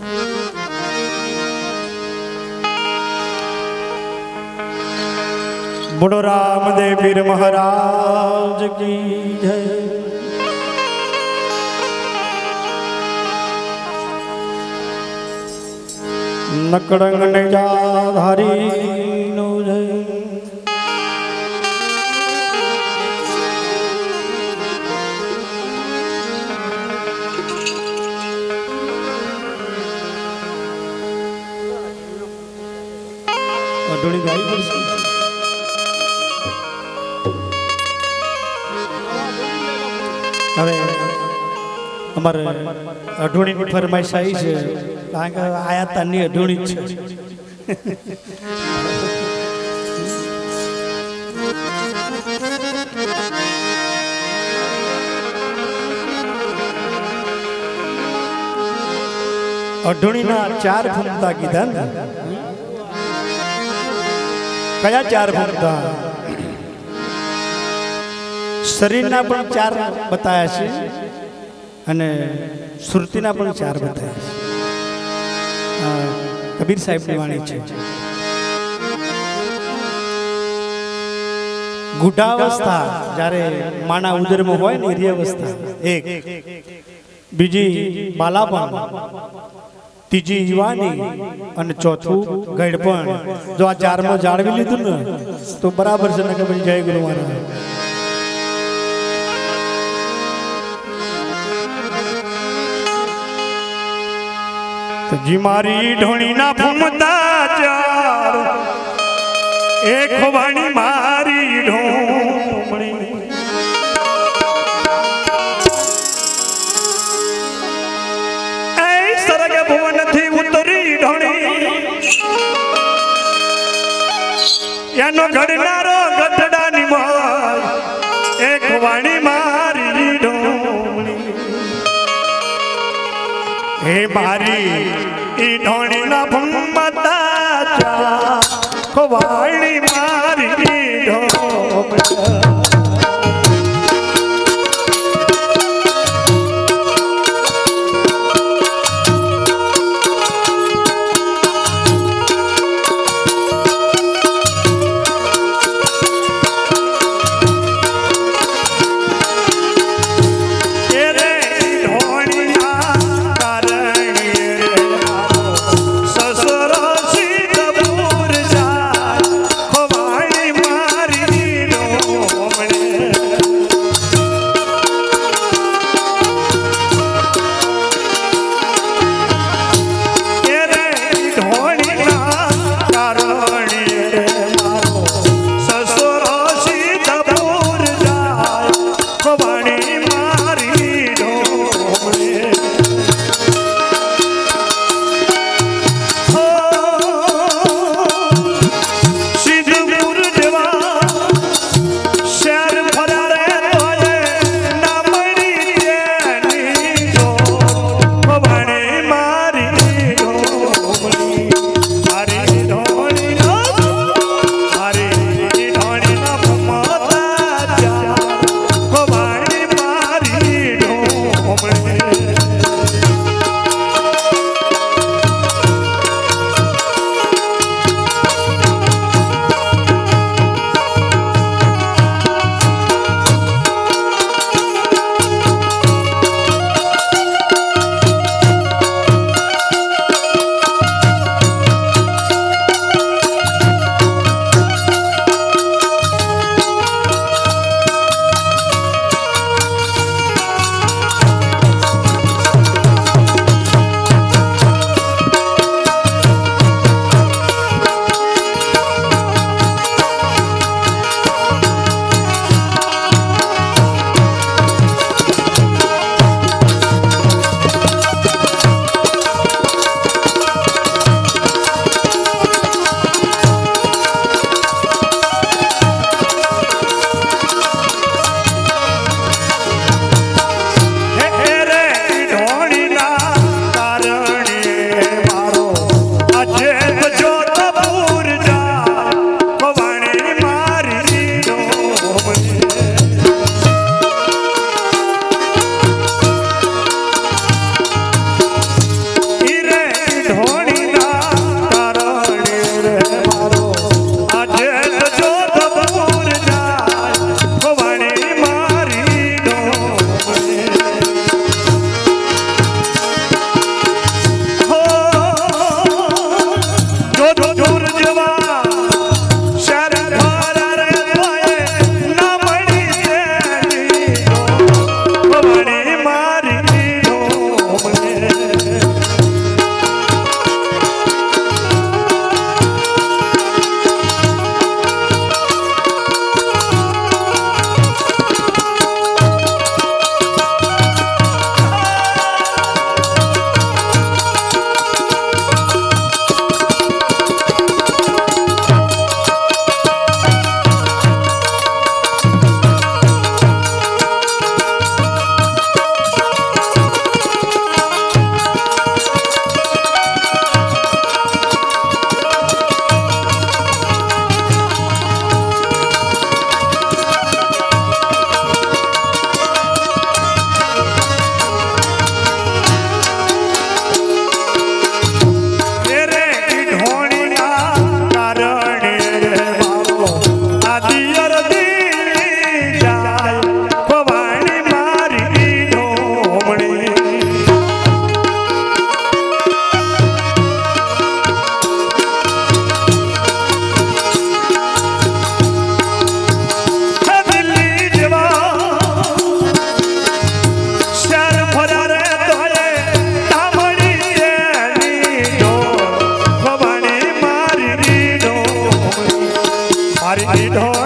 बोलो रामदेव पीर महाराज की जय। नकड़ंग निजाधारी नो जय। अडोली गाई पड़सी હવે અમારે અઢોણીની ફરમાઈશ આવી છે કારણ કે આયા તાની અઢોણી જ છે। અઢોણીના 4 ભૂમતા કીધા ને કયા 4 ભૂમતા? शरीरना पण 4 बताया छे अने सुरतीना पण 4 बताया छे। कबीर साहेब ની વાણી છે गुडावस्था જ્યારે માના ઉદરમાં હોય ને એ અવસ્થા એક, બીજી બાલાપણ, ત્રીજી યુવાની અને ચોથું ગઈડપણ। જો આ 4 માં જાળવી લીધું ને તો બરાબર છે ને કે ભાઈ જય ગુરુ મહારાજ। जी मारी ढोणी ना फूमता 4 एक वाणी मारी ढोमणी ऐ सरग भुवन थी उतरी ढोणी यानो घड़नारो गठड़ा नी मार एक वाणी मारी ढोमणी। हे मारी ई ढोणी ना भूमता 4 वाणी मारी ढोमणी। हरि ढोल